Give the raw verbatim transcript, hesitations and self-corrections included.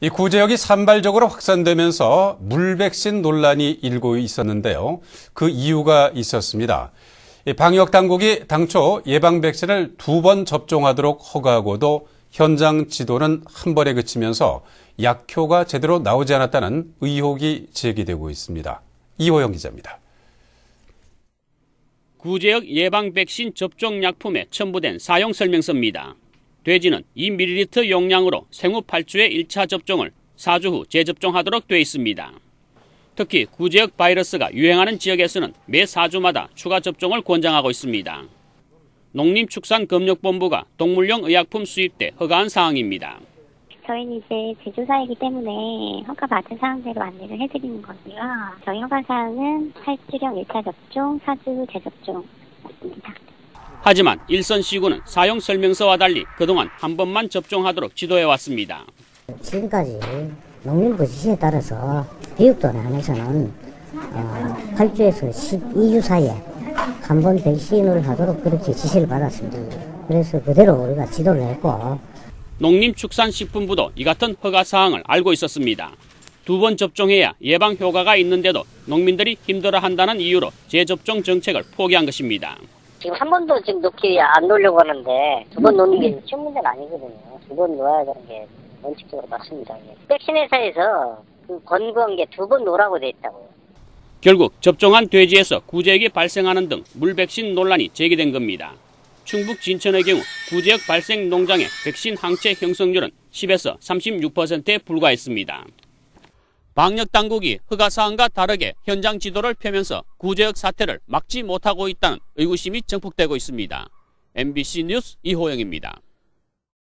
이 구제역이 산발적으로 확산되면서 물백신 논란이 일고 있었는데요. 그 이유가 있었습니다. 방역 당국이 당초 예방 백신을 두 번 접종하도록 허가하고도 현장 지도는 한 번에 그치면서 약효가 제대로 나오지 않았다는 의혹이 제기되고 있습니다. 이호영 기자입니다. 구제역 예방 백신 접종 약품에 첨부된 사용 설명서입니다. 돼지는 이 밀리리터 용량으로 생후 팔 주에 일 차 접종을 사 주 후 재접종하도록 돼 있습니다. 특히 구제역 바이러스가 유행하는 지역에서는 매 사 주마다 추가 접종을 권장하고 있습니다. 농림축산검역본부가 동물용 의약품 수입 때 허가한 사항입니다. 저희는 이제 제조사이기 때문에 허가받은 사항대로 안내를 해드리는 거고요. 저희 허가사항은 팔 주령 일 차 접종, 사 주 후 재접종 맞습니다. 하지만 일선시군은 사용 설명서와 달리 그동안 한 번만 접종하도록 지도해왔습니다. 지금까지 농림부 지시에 따라서 비육도내 안에서는 어, 팔 주에서 십이 주 사이에 한 번 백신을 하도록 그렇게 지시를 받았습니다. 그래서 그대로 우리가 지도를 했고 농림축산식품부도 이 같은 허가사항을 알고 있었습니다. 두 번 접종해야 예방 효과가 있는데도 농민들이 힘들어한다는 이유로 재접종 정책을 포기한 것입니다. 지금 한 번도 지금 놓기 안 놓으려고 하는데 두 번 놓는 게 쉬운 문제는 아니거든요. 두 번 놓아야 되는 게 원칙적으로 맞습니다. 백신 회사에서 그 권고한 게 두 번 놓으라고 돼 있다고요. 결국 접종한 돼지에서 구제역이 발생하는 등 물백신 논란이 제기된 겁니다. 충북 진천의 경우 구제역 발생 농장의 백신 항체 형성률은 십에서 삼십육 퍼센트에 불과했습니다. 방역당국이 허가사항과 다르게 현장 지도를 펴면서 구제역 사태를 막지 못하고 있다는 의구심이 증폭되고 있습니다. 엠비씨 뉴스 이호영입니다.